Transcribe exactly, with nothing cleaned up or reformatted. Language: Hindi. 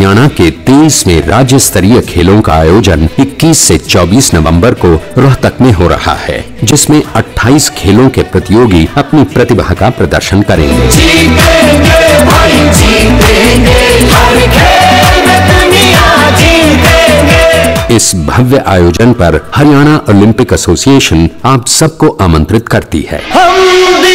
हरियाणा के तेईसवें राज्य स्तरीय खेलों का आयोजन इक्कीस से चौबीस नवंबर को रोहतक में हो रहा है, जिसमें अट्ठाईस खेलों के प्रतियोगी अपनी प्रतिभा का प्रदर्शन करेंगे। जीतेंगे भाई जीतेंगे, हर खेल में दुनिया जीतेंगे। इस भव्य आयोजन पर हरियाणा ओलंपिक एसोसिएशन आप सबको आमंत्रित करती है। हम